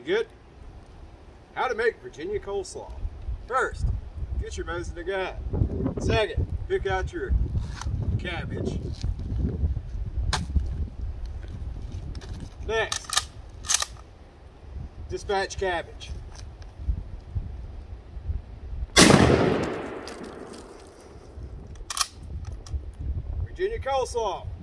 good. How to make Virginia coleslaw. First, get your Mosin Nagant. Second, pick out your cabbage. Next, dispatch cabbage. Virginia coleslaw.